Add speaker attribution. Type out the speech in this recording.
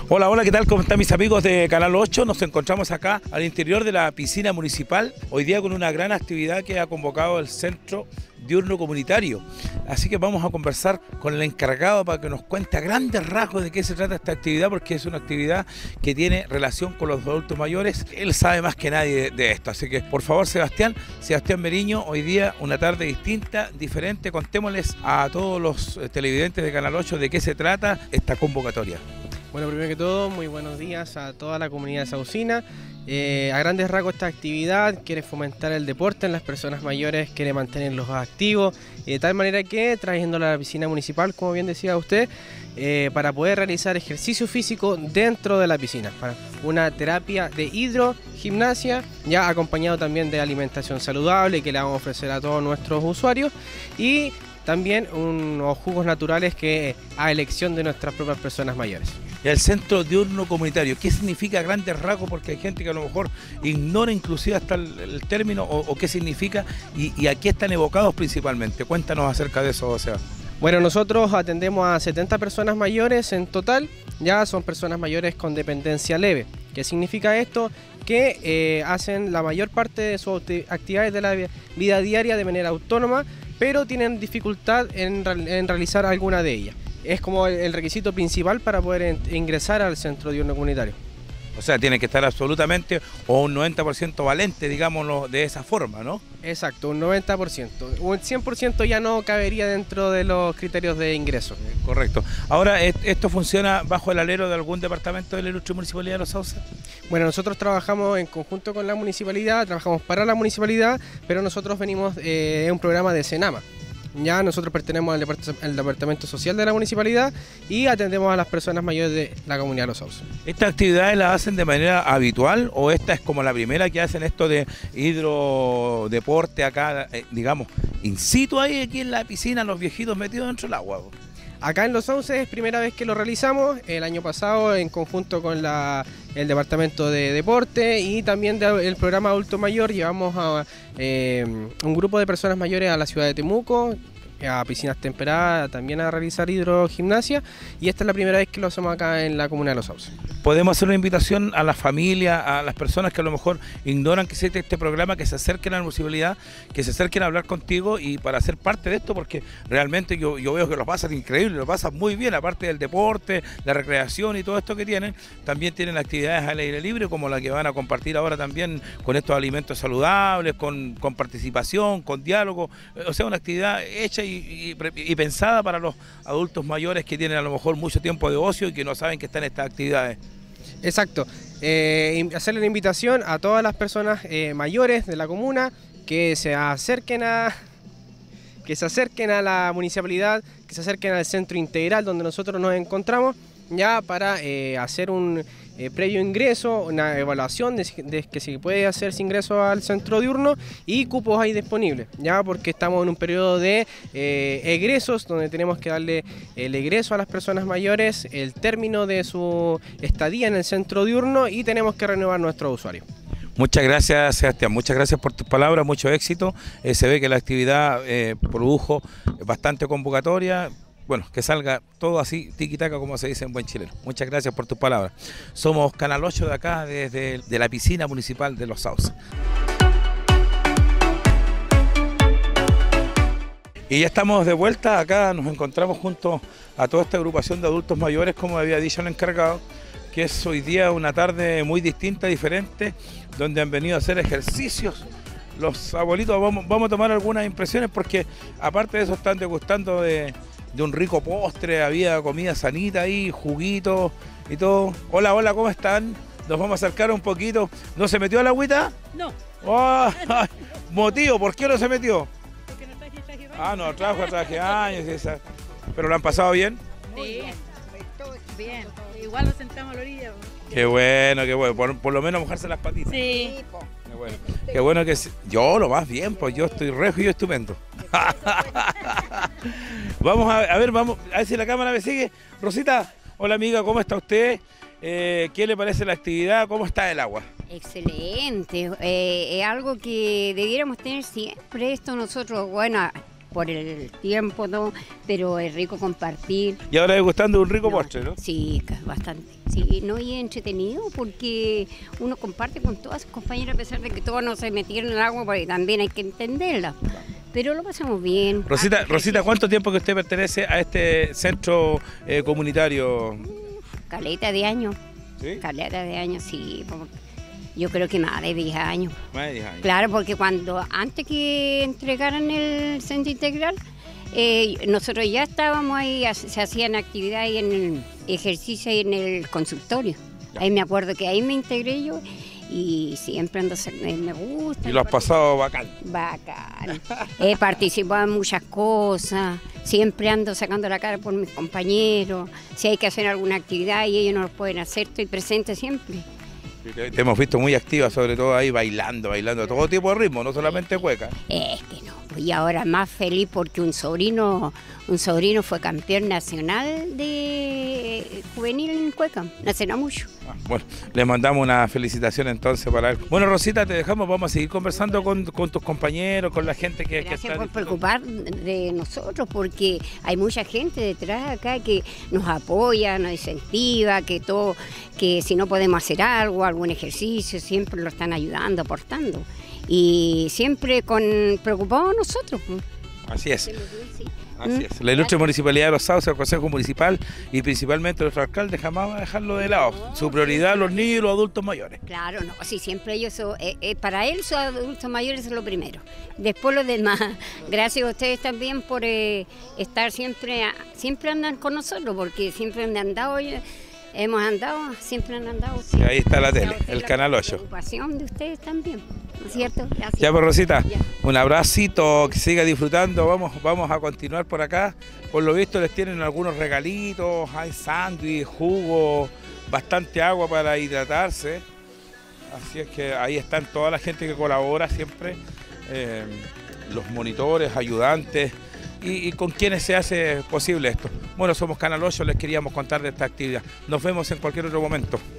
Speaker 1: Hola, hola, ¿qué tal? ¿Cómo están mis amigos de Canal 8? Nos encontramos acá al interior de la piscina municipal, hoy día con una gran actividad que ha convocado el Centro Diurno Comunitario. Así que vamos a conversar con el encargado para que nos cuente a grandes rasgos de qué se trata esta actividad, porque es una actividad que tiene relación con los adultos mayores. Él sabe más que nadie de esto. Así que, por favor, Sebastián Meriño, hoy día una tarde distinta, diferente. Contémosles a todos los televidentes de Canal 8 de qué se trata esta convocatoria.
Speaker 2: Bueno, primero que todo, muy buenos días a toda la comunidad de Saucina. A grandes rasgos esta actividad quiere fomentar el deporte en las personas mayores, quiere mantenerlos activos, de tal manera que trayéndola a la piscina municipal, como bien decía usted, para poder realizar ejercicio físico dentro de la piscina, para una terapia de hidrogimnasia, ya acompañado también de alimentación saludable que le vamos a ofrecer a todos nuestros usuarios, y también unos jugos naturales que a elección de nuestras propias personas mayores.
Speaker 1: Y el Centro Diurno Comunitario, ¿qué significa a grandes rasgos? Porque hay gente que a lo mejor ignora inclusive hasta el término o qué significa y a qué están evocados principalmente. Cuéntanos acerca de eso, Seba.
Speaker 2: Bueno, nosotros atendemos a 70 personas mayores en total, ya son personas mayores con dependencia leve. ¿Qué significa esto? Que hacen la mayor parte de sus actividades de la vida diaria de manera autónoma, pero tienen dificultad en realizar alguna de ellas. Es como el requisito principal para poder ingresar al Centro Diurno Comunitario.
Speaker 1: O sea, tiene que estar absolutamente o un 90% valente, digámoslo de esa forma, ¿no?
Speaker 2: Exacto, un 90%. Un 100% ya no cabería dentro de los criterios de ingreso.
Speaker 1: Correcto. Ahora, ¿esto funciona bajo el alero de algún departamento de la ilustre Municipalidad de Los Sauces?
Speaker 2: Bueno, nosotros trabajamos en conjunto con la municipalidad, trabajamos para la municipalidad, pero nosotros venimos de un programa de Senama. Ya nosotros pertenecemos al departamento social de la municipalidad y atendemos a las personas mayores de la comunidad de Los Sauces.
Speaker 1: ¿Estas actividades las hacen de manera habitual o esta es como la primera que hacen esto de hidrodeporte acá, digamos, in situ ahí aquí en la piscina, los viejitos metidos dentro del agua?
Speaker 2: Acá en Los Sauces es primera vez que lo realizamos, el año pasado en conjunto con el departamento de deporte y también el programa adulto mayor llevamos a un grupo de personas mayores a la ciudad de Temuco, a piscinas temperadas, también a realizar hidrogimnasia, y esta es la primera vez que lo hacemos acá en la comuna de Los Sauces.
Speaker 1: Podemos hacer una invitación a la familia, a las personas que a lo mejor ignoran que existe este programa, que se acerquen a la municipalidad, que se acerquen a hablar contigo y para ser parte de esto, porque realmente yo veo que lo pasan increíble, lo pasan muy bien, aparte del deporte, la recreación y todo esto que tienen, también tienen actividades al aire libre, como la que van a compartir ahora también con estos alimentos saludables, con participación, con diálogo, o sea, una actividad hecha y pensada para los adultos mayores que tienen a lo mejor mucho tiempo de ocio y que no saben que están estas actividades.
Speaker 2: Exacto, hacerle la invitación a todas las personas mayores de la comuna que se acerquen a la municipalidad, que se acerquen al centro integral donde nosotros nos encontramos, ya para hacer un previo ingreso, una evaluación de que se puede hacer ese ingreso al centro diurno y cupos ahí disponibles, ya porque estamos en un periodo de egresos donde tenemos que darle el egreso a las personas mayores, el término de su estadía en el centro diurno y tenemos que renovar nuestros usuarios.
Speaker 1: Muchas gracias, Sebastián, muchas gracias por tus palabras, mucho éxito. Se ve que la actividad produjo bastante convocatoria. Bueno, que salga todo así, tiquitaca, como se dice en buen chileno. Muchas gracias por tus palabras. Somos Canal 8 de acá, desde la piscina municipal de Los Sauces. Y ya estamos de vuelta, acá nos encontramos junto a toda esta agrupación de adultos mayores, como había dicho el encargado, que es hoy día una tarde muy distinta, diferente, donde han venido a hacer ejercicios. Los abuelitos, vamos a tomar algunas impresiones porque aparte de eso están degustando de un rico postre, había comida sanita ahí, juguitos y todo. Hola, hola, ¿cómo están? Nos vamos a acercar un poquito. ¿No se metió a la agüita?
Speaker 3: No.
Speaker 1: Oh, motivo, ¿por qué no se metió?
Speaker 3: Porque no traje baño.
Speaker 1: Ah, no, traje años. ¿Pero lo han pasado bien?
Speaker 3: Sí, bien. Igual nos sentamos a la orilla.
Speaker 1: Qué bueno, qué bueno. Por lo menos mojarse las patitas.
Speaker 3: Sí.
Speaker 1: Qué bueno. Qué bueno que yo lo más bien, pues yo estoy rejo y yo estupendo. Vamos a ver si la cámara me sigue. Rosita, hola amiga, ¿cómo está usted? ¿Qué le parece la actividad? ¿Cómo está el agua?
Speaker 4: Excelente, es algo que debiéramos tener siempre esto nosotros, bueno, por el tiempo, todo, pero es rico compartir.
Speaker 1: Y ahora degustando un rico postre, ¿no?
Speaker 4: Sí, bastante. Sí, no, y es entretenido porque uno comparte con todas sus compañeras, a pesar de que todos no se metieron en el agua, porque también hay que entenderla. Pero lo pasamos bien.
Speaker 1: Rosita, ¿cuánto tiempo que usted pertenece a este centro comunitario?
Speaker 4: Caleta de años.
Speaker 1: ¿Sí?
Speaker 4: Caleta de años, sí. Yo creo que más de 10 años.
Speaker 1: Más de 10 años.
Speaker 4: Claro, porque antes que entregaran el centro integral, nosotros ya estábamos ahí, se hacían actividades en el ejercicio y en el consultorio. Ahí me acuerdo que ahí me integré yo y siempre ando, me gusta.
Speaker 1: Y lo has pasado bacán.
Speaker 4: Bacán. He participado en muchas cosas, siempre ando sacando la cara por mis compañeros. Si hay que hacer alguna actividad y ellos no lo pueden hacer, estoy presente siempre.
Speaker 1: Te hemos visto muy activa, sobre todo ahí bailando todo tipo de ritmo, no solamente cueca.
Speaker 4: Es que no, y ahora más feliz porque un sobrino fue campeón nacional de juvenil en cueca, no hace no mucho.
Speaker 1: Bueno, le mandamos una felicitación entonces para él. Bueno, Rosita, te dejamos, vamos a seguir conversando con tus compañeros, con la gente que
Speaker 4: Gracias
Speaker 1: está...
Speaker 4: por preocupar de nosotros, porque hay mucha gente detrás acá que nos apoya, nos incentiva, que si no podemos hacer algún ejercicio, siempre lo están ayudando, aportando. Y siempre preocupados nosotros.
Speaker 1: Así es.
Speaker 4: Sí.
Speaker 1: Así es. La ilustre Municipalidad de Los Sauces, el Consejo Municipal y principalmente nuestro alcalde jamás va a dejarlo de lado. Su prioridad los niños y los adultos mayores.
Speaker 4: Claro, no, sí, siempre ellos para él sus adultos mayores es lo primero. Después los demás. Gracias a ustedes también por estar siempre andan con nosotros, porque siempre siempre han andado.
Speaker 1: Y ahí está la tele, el Canal 8.
Speaker 4: La preocupación de ustedes también, ¿no es cierto? Gracias.
Speaker 1: Ya, pues Rosita,
Speaker 4: Ya.
Speaker 1: un abracito, que siga disfrutando, vamos a continuar por acá. Por lo visto les tienen algunos regalitos, hay sándwich, jugo, bastante agua para hidratarse. Así es que ahí están toda la gente que colabora siempre, los monitores, ayudantes y con quienes se hace posible esto. Bueno, somos Canal 8, les queríamos contar de esta actividad. Nos vemos en cualquier otro momento.